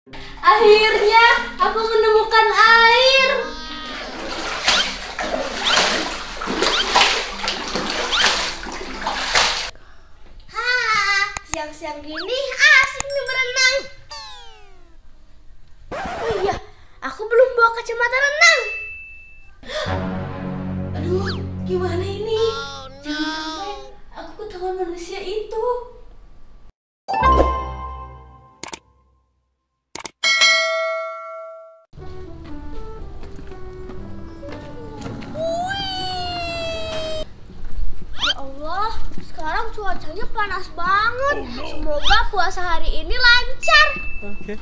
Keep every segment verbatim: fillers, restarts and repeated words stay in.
Akhirnya aku menemukan air. Hah, siang-siang gini asik nih berenang. Oh iya, aku belum bawa kacamata renang. Aduh, gimana ini? Jangan sampai aku ketahuan manusia itu. Ya Allah, sekarang cuacanya panas banget. Semoga puasa hari ini lancar. Oke.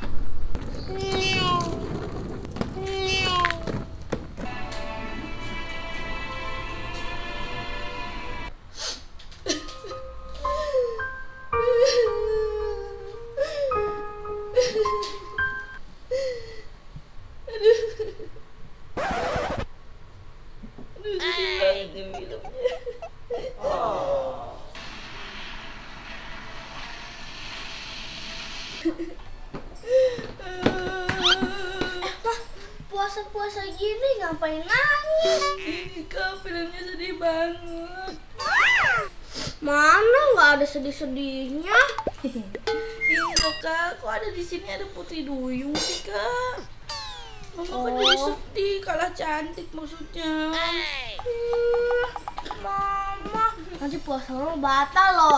Puasa-puasa gini ngapain nangis? Ini Kak, filmnya sedih banget. Mana nggak ada sedih-sedihnya? Ini loh Kak, kok ada di sini ada Putri Duyung sih Kak? Mama kan jadi sedih, kalah cantik maksudnya. Hmm, Mama, nanti puasa lo batal loh.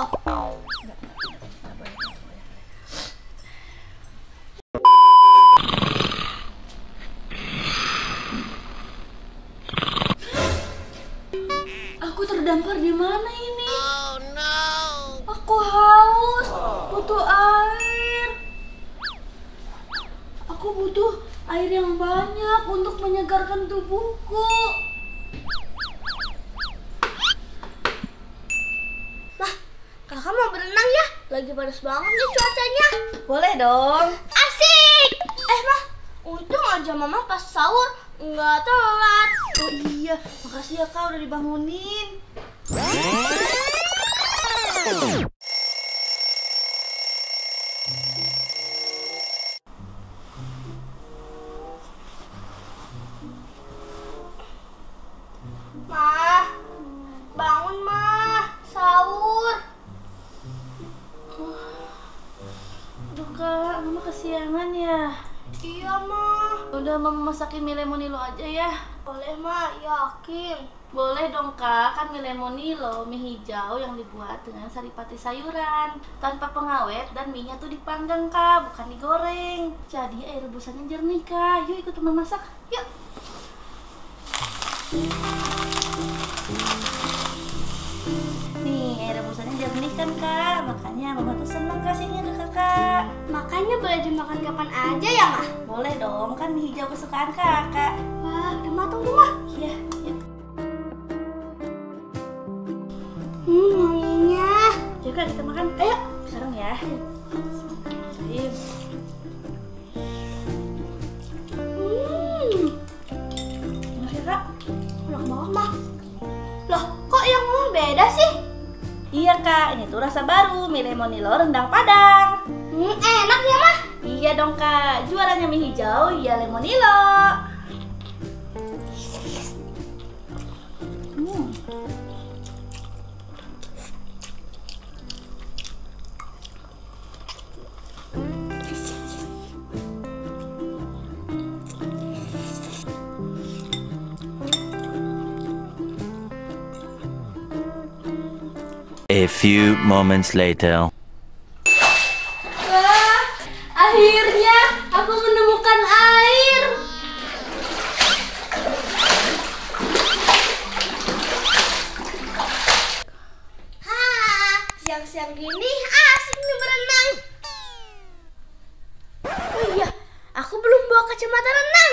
Aku terdampar di mana ini? Aku haus, butuh air. Aku butuh air yang banyak untuk menyegarkan tubuhku. Nah, kakak mau berenang ya? Lagi panas banget nih cuacanya. Boleh dong. Asik! Eh, Mah, untung aja Mama pas sahur nggak telat. Oh iya, makasih ya Kak udah dibangunin. Mah, bangun Mah, sahur. Aduh Kak, Mama kesiangan ya. Iya Mah. Udah Mama masakin mie lemonilo aja ya. Boleh Mah, yakin. Boleh dong Kak, kan mie lemonilo, mie hijau yang dibuat dengan saripati sayuran tanpa pengawet dan mie-nya tuh dipanggang Kak, bukan digoreng. Jadi air rebusannya jernih Kak. Yuk ikut Mama masak, yuk. Nih air rebusannya jernih kan Kak, makanya Mama tuh seneng kasihnya ke Kakak. Makanya boleh dimakan kapan aja ya Mah? Boleh dong, kan mie hijau kesukaan Kakak. Wah, udah matang tuh Mah. Iya, yuk. Hmm, wanginya. Yuk Kak, kita makan. Ayo, sekarang ya. Bismillahirrahmanirrahim. Hmm, Enak ya Kak? enak banget Mah. Loh, kok yang Mah beda sih? Iya Kak, ini tuh rasa baru, mie lemonilo rendang Padang. Hmm, enak ya Mah? Iya dong Kak, juaranya mie hijau, ya lemonilo. Hmm. A few moments later. Wah, akhirnya aku menemukan air. Hah, siang-siang gini asik nih berenang. Oh iya, aku belum bawa kacamata renang.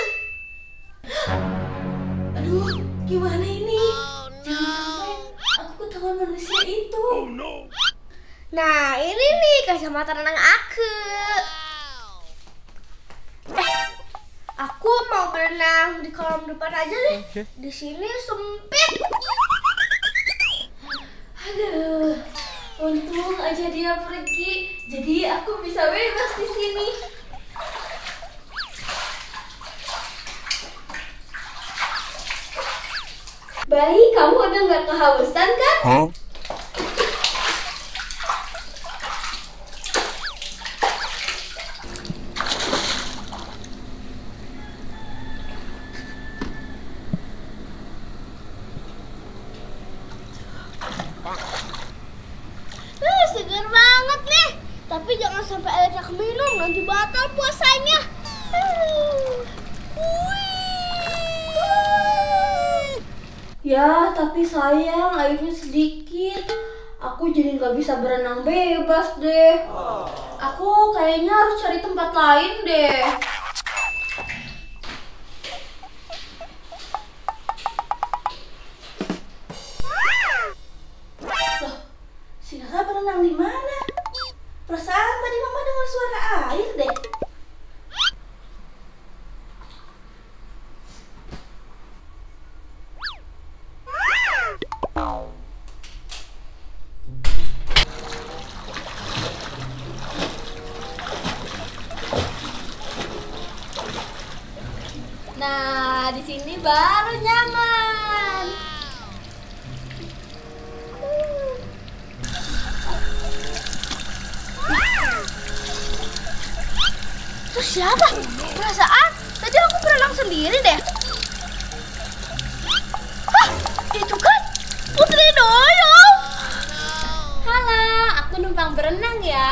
Aduh, gimana ini? Jangan sampai aku ketahuan manusia itu. Nah, ini nih kacamata renang aku. Eh, aku mau berenang di kolam depan aja deh. Oke. Di sini sempit. Aduh, untung aja dia pergi. Jadi aku bisa bebas di sini. Bayi, kamu udah nggak kehausan kan? Huh? Uh, segar banget nih. Tapi jangan sampai airnya keminum, nanti batal puasanya. Uh. Ya, tapi sayang airnya sedikit. Aku jadi nggak bisa berenang bebas deh. Aku kayaknya harus cari tempat lain deh. Loh, si Kakak berenang di mana? Perasaan tadi Mama dengar suara air deh. Nah, di sini baru nyaman. Itu siapa? Perasaan tadi aku berenang sendiri deh. Hah, itu kan Putri Duyung. Halo, aku numpang berenang ya.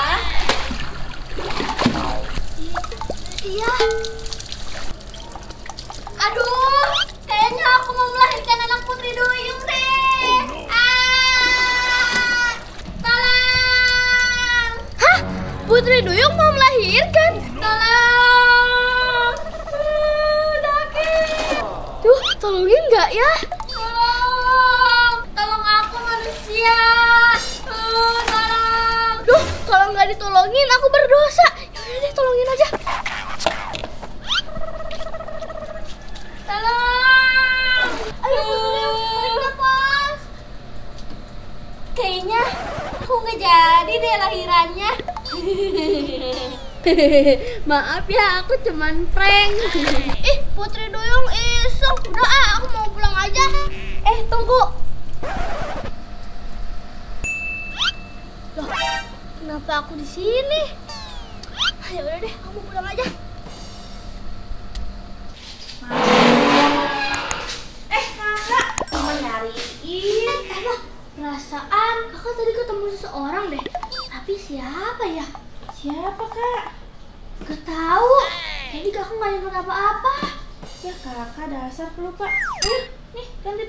Iya. Aduh, kayaknya aku mau melahirkan anak Putri Duyung deh. Ah, tolong. Hah? Putri Duyung mau melahirkan? Tolong. Uh, sakit. Duh, tolongin nggak ya? Tolong. Tolong aku manusia. Uh, tolong. Duh, kalau nggak ditolongin aku berdosa. Yaudah deh, tolongin aja. Tolong. Ayo, tarik nafas. Kayaknya aku nggak jadi deh lahirannya. Maaf ya, aku cuman prank. Ih, Putri Duyung iseng. Udah ah, aku mau pulang aja. Eh, tunggu. Loh, kenapa aku di sini? Ya udah deh, kamu pulang aja. Eh, Kakak, mau nyariin. Apa? Perasaan kakak tadi ketemu seseorang deh. Tapi siapa ya? Siapa, Kak? Gak tahu. Jadi kakak nggak ingat apa-apa. Ya, Kakak dasar pelupa. Ayo, nih, ganti